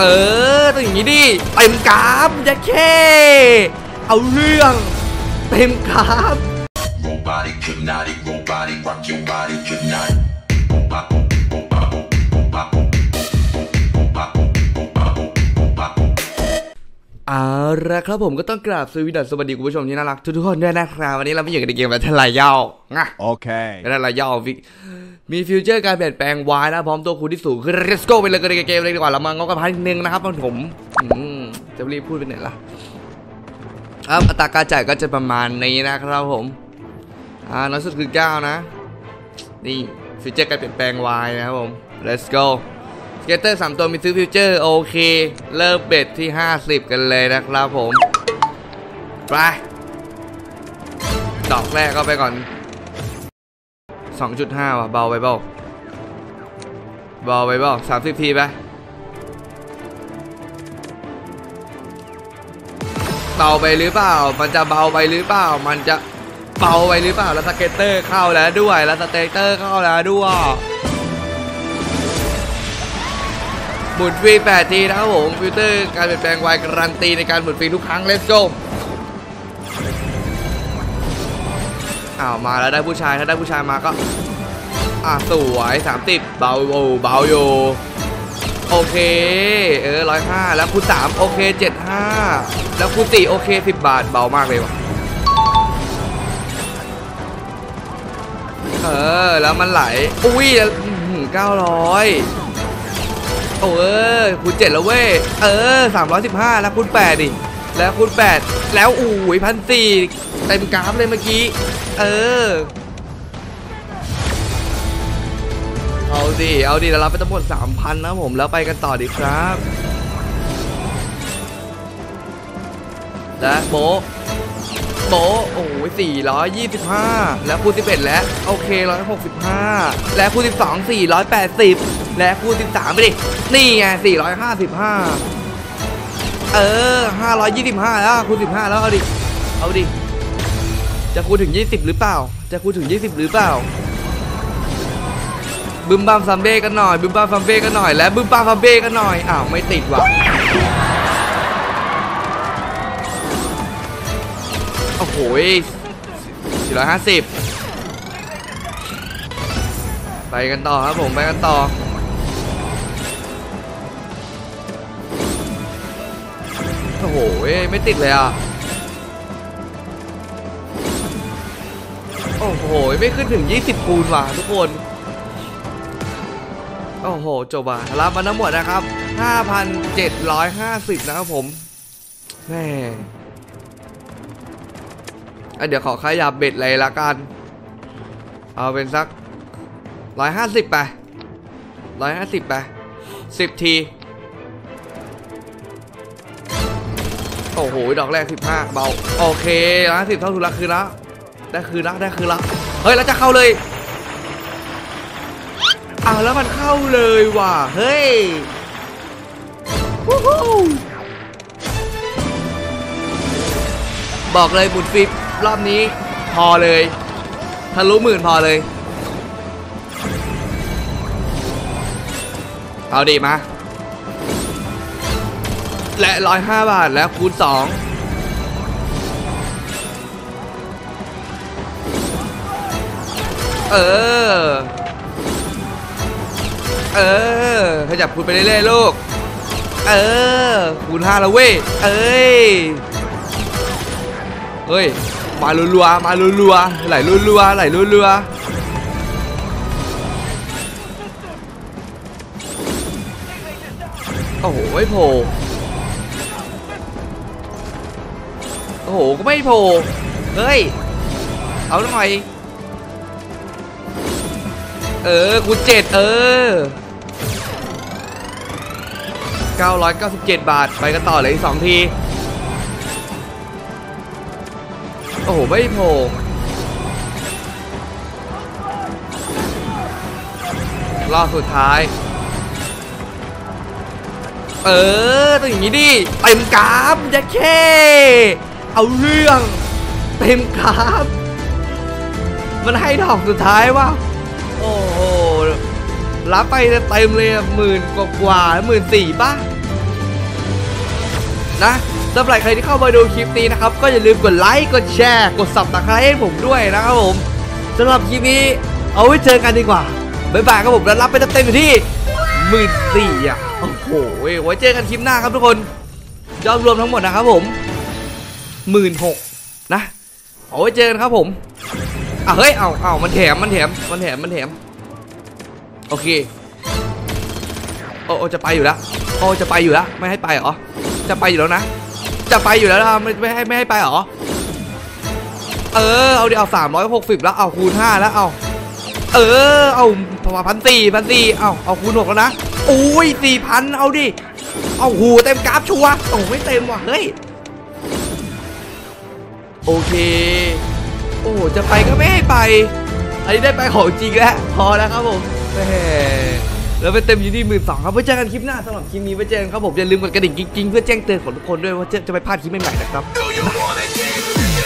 ต้องอย่างนี้ดิเต็มกราฟจะแค่เอาเรื่องเต็มกราฟ Robotic, hypnotic, robotic, rock your body, hypnotic. เอาละครับผมก็ต้องกราบสวัสดีคุณผู้ชมที่น่ารักทุกคนด้วยนะครับวันนี้เราไม่อยู่ในเกมแบบทลายย่อนะโอเคทลายย่อมีฟิวเจอร์การเปลี่ยนแปลงวายนะพร้อมตัวคูณที่สูงคือ let's go ไปเลยกันในเกมเลยดีกว่าเรามาง้อกันพันหนึ่งนะครับผมจะรีบพูดไปไหนล่ะครับอัตราการจ่ายก็จะประมาณนี้นะครับผมน้อยสุดคือ9นะนี่ฟิวเจอร์การเปลี่ยนแปลงวายนะครับผม let's goสเกตเตอร์3ตัวมีซื้อฟิวเจอร์โอเคเริ่มเบ็ดที่50กันเลยนะครับผมไปดอกแรกก็ไปก่อน 2.5 ว่ะเบาไปเปล่า30 ทีไปเบาไปหรือเปล่ามันจะเบาไปหรือเปล่าแล้วสเกตเตอร์เข้าแล้วด้วยหมุนฟรี8 ทีนะครับผมฟิลเตอร์การเปลี่ยนแปลงไวการันตีในการหมุนฟรีทุกครั้ง let's go มาแล้วได้ผู้ชายถ้าได้ผู้ชายมาก็สวย30เบาอยู่โอเค105แล้วคูณ3โอเค75แล้วคูณ4โอเค10 บาทเบามากเลยว่ะแล้วมันไหลอุ้ย900คูณ7แล้วเว้ย315แล้วคูณ8ดิแล้วคูณ8แล้ว1,400เต็มกราฟเลยเมื่อกี้เอาดิแล้วรับไปทั้งหมด 3,000 นะผมแล้วไปกันต่อดีครับและโบ425แล้วคูณ11แล้วโอเค165และคูณ12 480และคูณ13ไปดินี่ไง455525แล้วคูณ15แล้วเอาดิจะคูณถึง20หรือเปล่าบึมบัมซัมเบ้กันหน่อยและบึมบัมซัมเบ้กันหน่อยไม่ติดว่ะโอ้โห450ไปกันต่อครับผมโอ้โหไม่ติดเลยโอ้โหไม่ขึ้นถึง20คูณว่ะทุกคนโอ้โหจบรับมาทั้งหมดนะครับ 5,750 นะครับผมแม่เดี๋ยวขอขยับเบ็ดเลยละกันเอาเป็นสัก150ไป10 ทีโอ้โหดอกแรก15เบาโอเค150เท่าทุนละคืนละได้คืนละเฮ้ยแล้วจะเข้าเลยแล้วมันเข้าเลยว่ะเฮ้ยบอกเลยหมุนฟิปรอบนี้พอเลยทะลุ10,000พอเลยเอาดีมาและ105 บาทแล้วคูณ2ขยับคูณไปเรื่อยๆลูกคูณ5แล้วเว้ยเฮ้ยมารัวไหลรัวโอ้โหไม่โผล่ก็ไม่โผล่เฮ้ยเอาหน่อยคูณ7997 บาทไปกันต่อเลยอีก2 ทีโอ้โหไม่โผล่รอบสุดท้ายต้องอย่างนี้ดิเต็มกราฟจะแค่เอาเรื่องเต็มกราฟมันให้ดอกสุดท้ายว่ะโอ้โหรับไปเต็มเลย10,000 กว่า14,000ป่ะนะสำหรับใครที่เข้ามาดูคลิปนี้นะครับก็อย่าลืมกดไลค์กดแชร์กดSubscribeให้ผมด้วยนะครับผมสำหรับคลิปนี้เอาไว้เจอกันดีกว่าบ๊ายบายครับผมแล้วรับไปเต็มๆอยู่ที่14,000อ่ะโอ้โหไว้เจอกันคลิปหน้าครับทุกคนยอดรวมทั้งหมดนะครับผม16,000นะเอาไว้เจอกันครับผมเฮ้ยเอามันแถมโอเคโอ้จะไปอยู่แล้วจะไปอยู่แล้วไม่ให้ไปเหรอจะไปอยู่แล้วนะจะไปอยู่แล้วนะไม่ให้ไปเหรอเอาดิเอา360แล้วเอาคูณ5แล้วเอา1,400เอาคูณ6แล้วนะโอ้ย 4,000เอาดิเอาหูเต็มกราฟชัวร์โอ้ไม่เต็มว่ะเฮ้ยโอเคโอ้จะไปก็ไม่ให้ไปอันนี้ได้ไปของจริงแล้วพอแล้วครับผมแล้วไปเต็มอยู่ที่12,000ครับไว้เจอกันคลิปหน้าสำหรับคลิปนี้ไว้เจอกันครับผมอย่าลืมกดกระดิ่งกิ๊งๆเพื่อแจ้งเตือนของทุกคนด้วยว่าจะไปพลาดคลิปใหม่ๆนะครับ